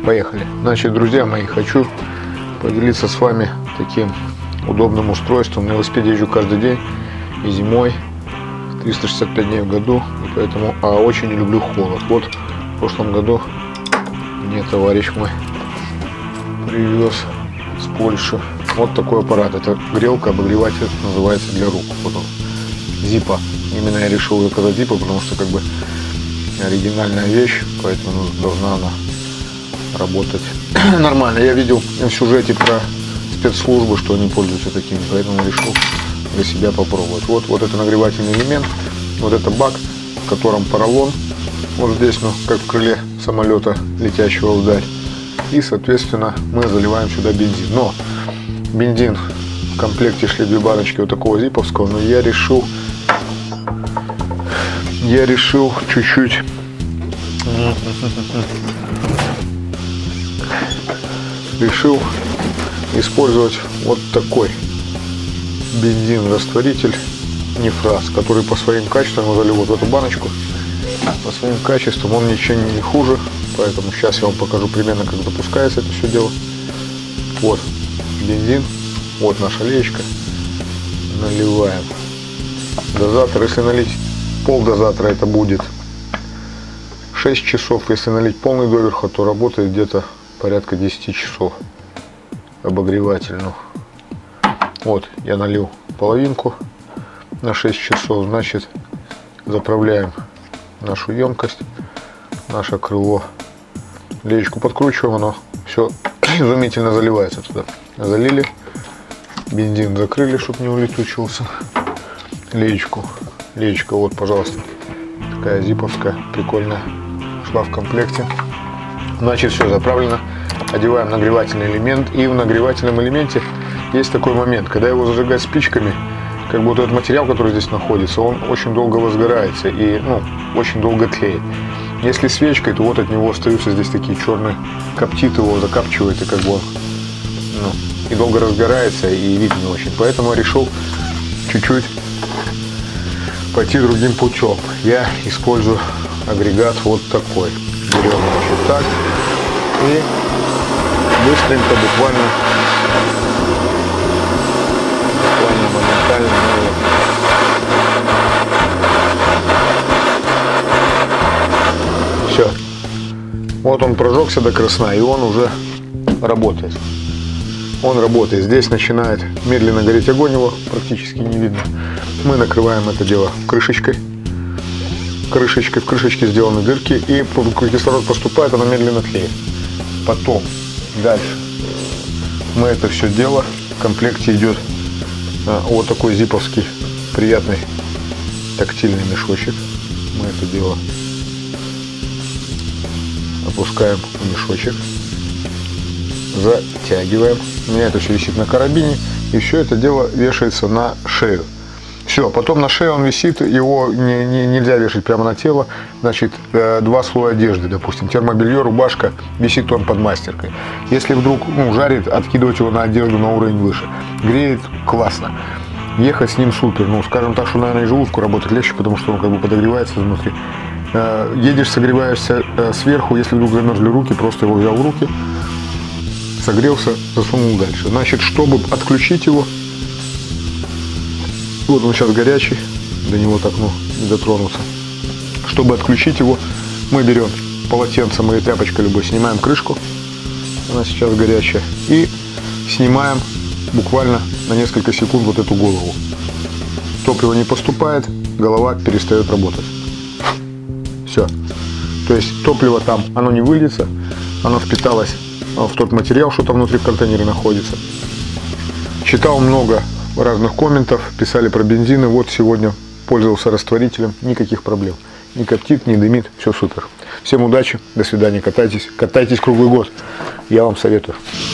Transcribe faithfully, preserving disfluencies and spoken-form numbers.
Поехали. Значит, друзья мои, хочу поделиться с вами таким удобным устройством. На велосипеде езжу каждый день и зимой, триста шестьдесят пять дней в году, и поэтому а очень не люблю холод. Вот в прошлом году мне товарищ мой привез с Польши вот такой аппарат. Это грелка, обогреватель, называется, для рук. Вот он, Зиппо. Именно я решил заказать Зиппо, потому что как бы оригинальная вещь, поэтому должна она работать нормально. Я видел в сюжете про спецслужбы, что они пользуются такими, поэтому решил для себя попробовать. Вот, вот это нагревательный элемент, вот это бак, в котором поролон, вот здесь, ну, как в крыле самолета, летящего вдаль. И, соответственно, мы заливаем сюда бензин. Но бензин в комплекте шли две баночки вот такого зиповского, но я решил, я решил чуть-чуть решил использовать вот такой бензин-растворитель Нефраз, который по своим качествам, я залил вот в эту баночку, по своим качествам он ничем не хуже, поэтому сейчас я вам покажу примерно, как запускается это все дело. Вот бензин, вот наша леечка, наливаем дозатор. Если налить пол дозатора, это будет шесть часов, если налить полный доверху, то работает где-то порядка десяти часов обогревательную. Вот я налил половинку на шесть часов, значит заправляем нашу емкость, наше крыло, леечку подкручиваем, оно все изумительно заливается туда. Залили, бензин закрыли, чтобы не улетучивался, леечку, леечка вот, пожалуйста, такая зиповская, прикольная, шла в комплекте. Значит, все заправлено. Одеваем нагревательный элемент, и в нагревательном элементе есть такой момент, когда его зажигать спичками, как бы вот этот материал, который здесь находится, он очень долго возгорается и, ну, очень долго тлеет. Если свечкой, то вот от него остаются здесь такие черные, коптит его, закапчивает, и как бы он, ну, и долго разгорается, и вид не очень. Поэтому я решил чуть-чуть пойти другим путем. Я использую агрегат вот такой. Берем, значит, так, и быстренько, буквально, буквально моментально. Все. Вот он прожегся до красна, и он уже работает. Он работает. Здесь начинает медленно гореть огонь, его практически не видно. Мы накрываем это дело крышечкой. Крышечкой, в крышечке сделаны дырки, и кислород поступает, она медленно тлеет. Потом, дальше, мы это все дело, в комплекте идет а, вот такой зиповский приятный тактильный мешочек. Мы это дело опускаем в мешочек, затягиваем. У меня это все висит на карабине, и все это дело вешается на шею. Все, потом на шее он висит, его не, не, нельзя вешать прямо на тело. Значит, э, два слоя одежды, допустим, термобелье, рубашка, висит он под мастеркой. Если вдруг, ну, жарит, откидывать его на одежду на уровень выше. Греет, классно. Ехать с ним супер. Ну, скажем так, что, наверное, и желудку работать легче, потому что он как бы подогревается изнутри. Э, едешь, согреваешься э, сверху, если вдруг замерзли руки, просто его взял в руки, согрелся, засунул дальше. Значит, чтобы отключить его, вот он сейчас горячий, до него так, ну, не дотронуться. Чтобы отключить его, мы берем полотенцем или тряпочкой любой, снимаем крышку, она сейчас горячая, и снимаем буквально на несколько секунд вот эту голову. Топливо не поступает, голова перестает работать. Все. То есть топливо там, оно не выльется, оно впиталось в тот материал, что там внутри в контейнере находится. Читал много разных комментов, писали про бензины. Вот сегодня пользовался растворителем, никаких проблем. Не коптит, не дымит, все супер. Всем удачи, до свидания, катайтесь, катайтесь круглый год, я вам советую.